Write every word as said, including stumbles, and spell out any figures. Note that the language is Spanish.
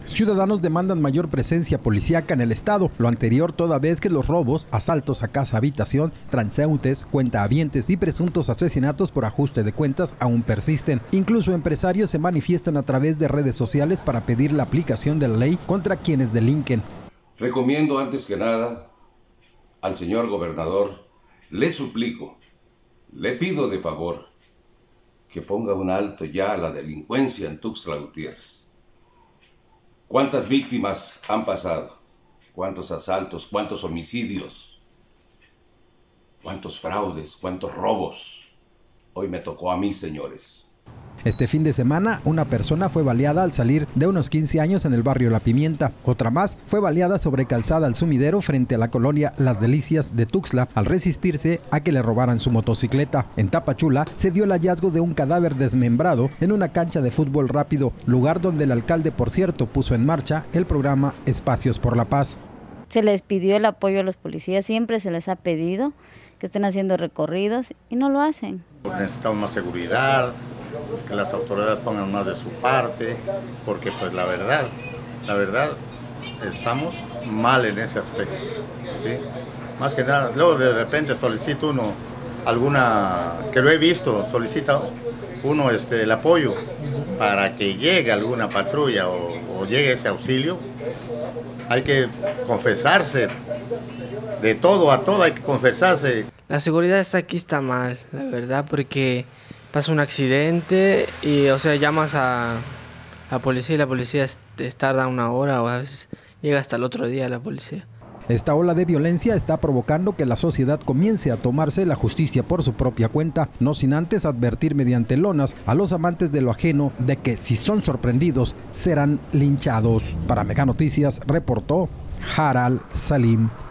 Ciudadanos demandan mayor presencia policíaca en el estado, lo anterior toda vez que los robos, asaltos a casa-habitación, transeúntes, cuentahabientes y presuntos asesinatos por ajuste de cuentas aún persisten. Incluso empresarios se manifiestan a través de redes sociales para pedir la aplicación de la ley contra quienes delinquen. Recomiendo antes que nada al señor gobernador, le suplico, le pido de favor que ponga un alto ya a la delincuencia en Tuxtla Gutiérrez. ¿Cuántas víctimas han pasado? ¿Cuántos asaltos? ¿Cuántos homicidios? ¿Cuántos fraudes? ¿Cuántos robos? Hoy me tocó a mí, señores. Este fin de semana, una persona fue baleada al salir de unos quince años en el barrio La Pimienta. Otra más fue baleada sobre Calzada al Sumidero frente a la colonia Las Delicias de Tuxtla al resistirse a que le robaran su motocicleta. En Tapachula se dio el hallazgo de un cadáver desmembrado en una cancha de fútbol rápido, lugar donde el alcalde, por cierto, puso en marcha el programa Espacios por la Paz. Se les pidió el apoyo a los policías, siempre se les ha pedido que estén haciendo recorridos y no lo hacen. Necesitamos más seguridad, que las autoridades pongan más de su parte, porque pues la verdad, la verdad, estamos mal en ese aspecto, ¿sí? Más que nada, luego de repente solicita uno alguna, que lo he visto, solicita uno este, el apoyo para que llegue alguna patrulla o, o llegue ese auxilio. Hay que confesarse, de todo a todo hay que confesarse. La seguridad está aquí está mal, la verdad, porque pasa un accidente y, o sea, llamas a la policía y la policía tarda una hora o a veces llega hasta el otro día la policía. Esta ola de violencia está provocando que la sociedad comience a tomarse la justicia por su propia cuenta, no sin antes advertir mediante lonas a los amantes de lo ajeno de que si son sorprendidos serán linchados. Para Mega Noticias reportó Haral Salim.